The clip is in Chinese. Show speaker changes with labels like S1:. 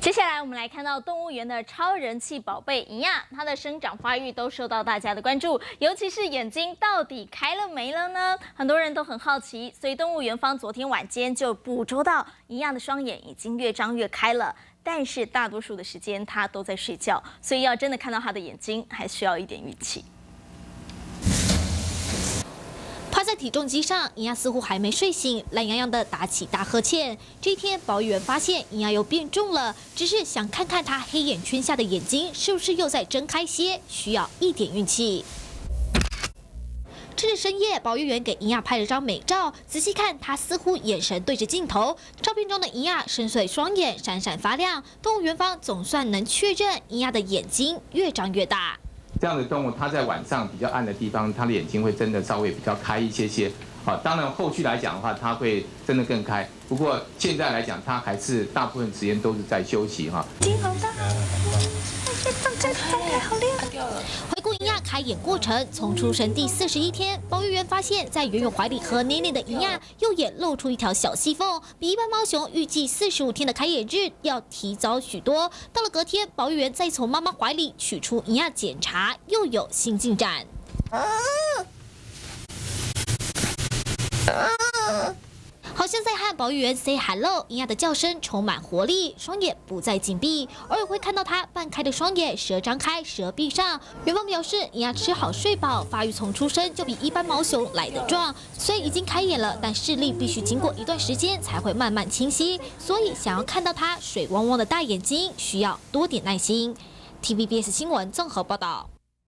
S1: 接下来我们来看到动物园的超人气宝贝银亚，它的生长发育都受到大家的关注，尤其是眼睛到底开了没了呢？很多人都很好奇，所以动物园方昨天晚间就捕捉到银亚的双眼已经越张越开了。但是大多数的时间它都在睡觉，所以要真的看到它的眼睛，还需要一点运气。
S2: 趴在体重机上，银亚似乎还没睡醒，懒洋洋的打起大呵欠。这一天，保育员发现银亚又变重了，只是想看看它黑眼圈下的眼睛是不是又再睁开些，需要一点运气。这是深夜，保育员给银亚拍了张美照，仔细看，它似乎眼神对着镜头。照片中的银亚深邃双眼闪闪发亮，动物园方总算能确认银亚的眼睛越长越大。
S3: 这样的动物，它在晚上比较暗的地方，它的眼睛会真的稍微比较开一些。好，当然后续来讲的话，它会真的更开。不过现在来讲，它还是大部分时间都是在休息哈。
S1: 金好大，张开好亮。
S2: 回顾银亚开眼过程，从出生第41天，保育员发现，在圆圆怀里喝奶奶的银亚，右眼露出一条小细缝，比一般猫熊预计45天的开眼日要提早许多。到了隔天，保育员再从妈妈怀里取出银亚检查，又有新进展。好像在和保育员 say hello， 银亚的叫声充满活力，双眼不再紧闭，偶尔会看到它半开的双眼，舌张开，舌闭上。园方表示，银亚吃好睡饱，发育从出生就比一般毛熊来得壮。虽然已经开眼了，但视力必须经过一段时间才会慢慢清晰，所以想要看到它水汪汪的大眼睛，需要多点耐心。TVBS 新闻综合报道。